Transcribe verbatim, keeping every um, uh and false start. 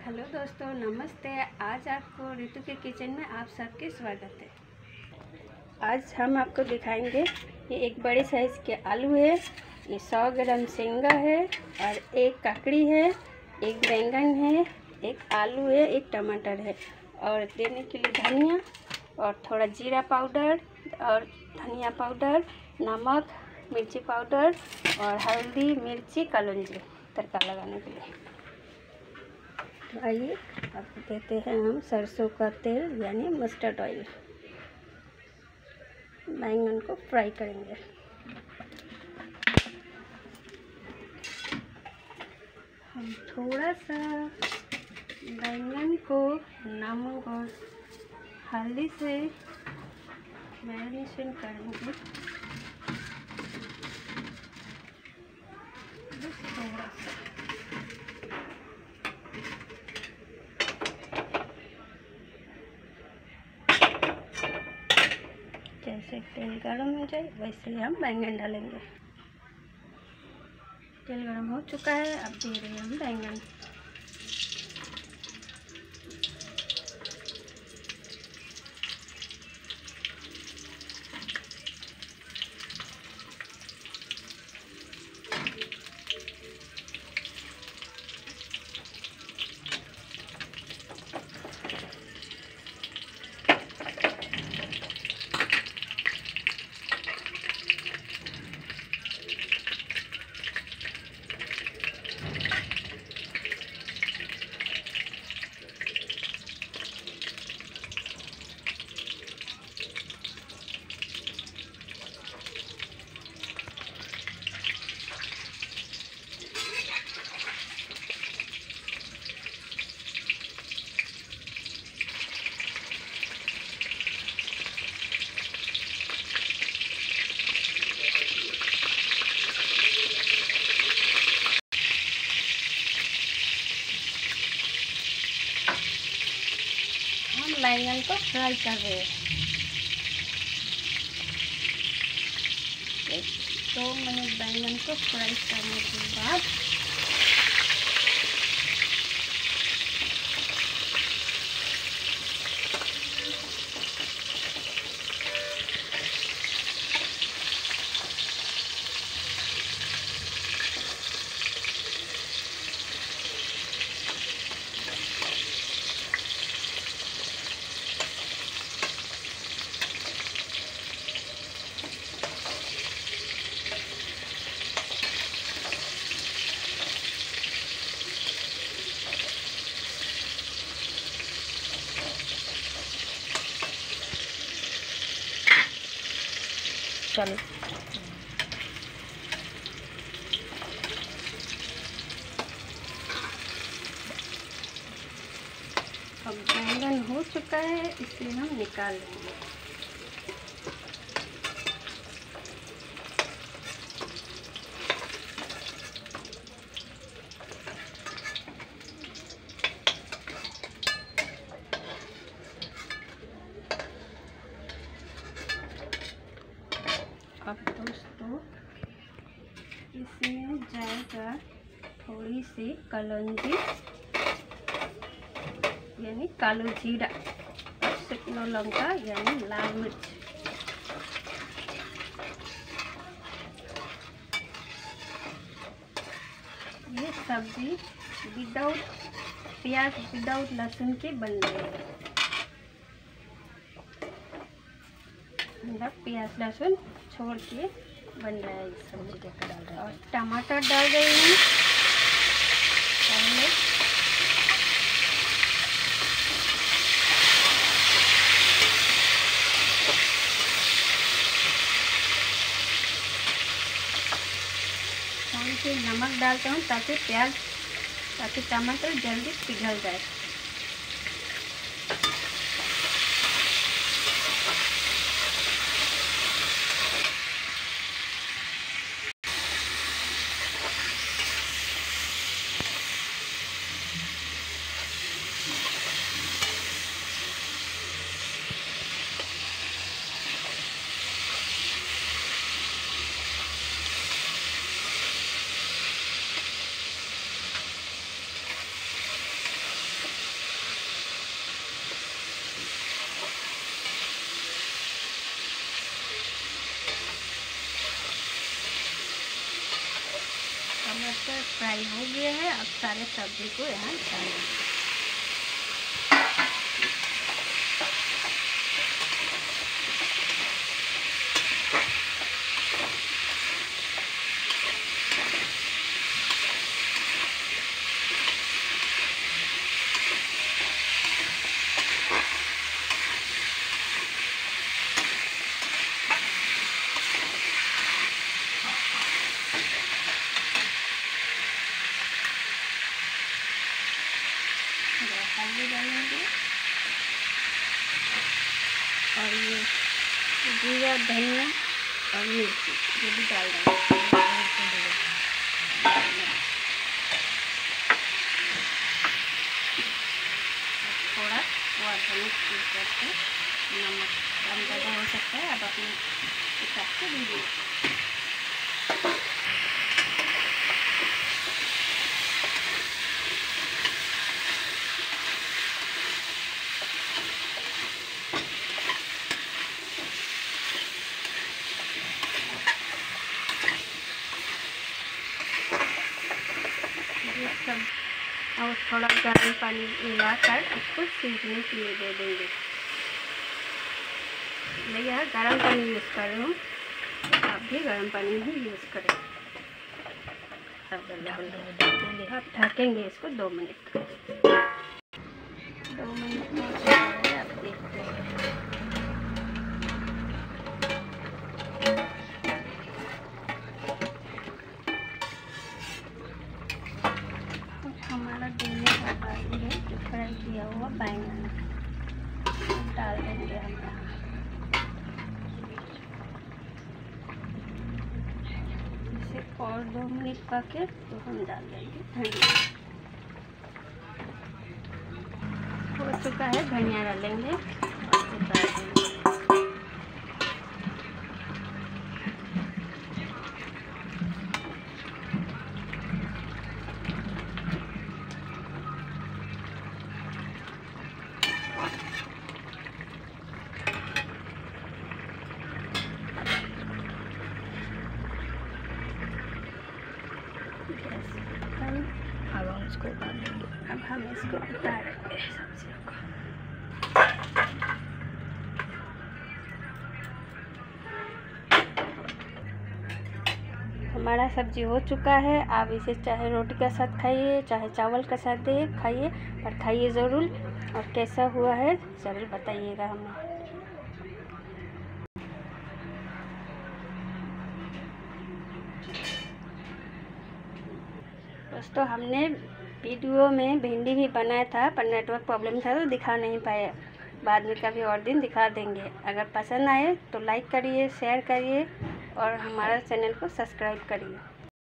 Hello दोस्तों, नमस्ते। आज आपको ऋतु के किचन में आप सबके स्वागत है। आज हम आपको दिखाएंगे, ये एक बड़े साइज़ के आलू है, ये सौ ग्राम शेंगा है और एक ककड़ी है, एक बैंगन है, एक आलू है, एक टमाटर है और देने के लिए धनिया और थोड़ा जीरा पाउडर और धनिया पाउडर, नमक, मिर्ची पाउडर और हल्दी, मिर्ची, कलौंजी तड़का लगाने के लिए। तो आइए आपको देते हैं हम सरसों का तेल यानी मस्टर्ड ऑयल। बैंगन को फ्राई करेंगे। हम थोड़ा सा बैंगन को नमक और हल्दी से मैरिनेशन करेंगे। बस थोड़ा सा। जैसे तेल गर्म हो जाए वैसे ही हम बैंगन डालेंगे। तेल गर्म हो चुका है, अब दे रहे हैं हम बैंगन। बैंगन को फ्राई कर रहे हैं। एक दो मिनट बैंगन को फ्राई करने के बाद चलो अब बैंगन हो चुका है, इसलिए हम निकाल लेंगे। अब दोस्तों इसमें जाएगा थोड़ी सी कलौंजी यानी कालो जीरा और शुकनो लंका यानी लाल मिर्च। ये सब्जी विदाउट प्याज विदाउट लहसुन की बन रही है। मतलब प्याज लहसुन छोड़ के बन रहा है इस सब्जी के डाल रहा है। और टमाटर डाल रही हूँ पहले। थोड़ी सी नमक डालता हूँ ताकि प्याज ताकि टमाटर जल्दी पिघल जाए। फ्राई हो गया है। अब सारे सब्जी को यहाँ डालेंगे। हल्दी डालेंगे और ये जीरा, धनिया और मिर्ची ये भी डाल देंगे। थोड़ा वाटर मिक्स करके नमक कम ज़्यादा हो सकता है, अब अपने हिसाब से दीजिए। और थोड़ा गर्म पानी मिलाकर उसको सीखने के लिए दे देंगे। मैं यह गर्म पानी यूज़ कर रही हूँ, आप भी गर्म पानी ही यूज़ करें। अब ढकेंगे इसको दो मिनट दो मिनट में आप देखते हैं। हमारा देने का बाकी है जो फ्राई किया हुआ बैंगन डाल देंगे हम यहाँ। इसे और दो मिनट पके तो हम डाल देंगे धनिया। हो चुका है, धनिया डालेंगे और डाल देंगे। अब हम इसको उतार देंगे। अब हम इसको उतार देंगे सब्जियों को। हमारा सब्जी हो चुका है। आप इसे चाहे रोटी के साथ खाइए, चाहे चावल के साथ दे खाइए, पर खाइए ज़रूर और कैसा हुआ है ज़रूर बताइएगा हमें। दोस्तों, हमने वीडियो में भिंडी भी बनाया था पर नेटवर्क प्रॉब्लम था तो दिखा नहीं पाए। बाद में कभी और दिन दिखा देंगे। अगर पसंद आए तो लाइक करिए, शेयर करिए और हमारा चैनल को सब्सक्राइब करिए।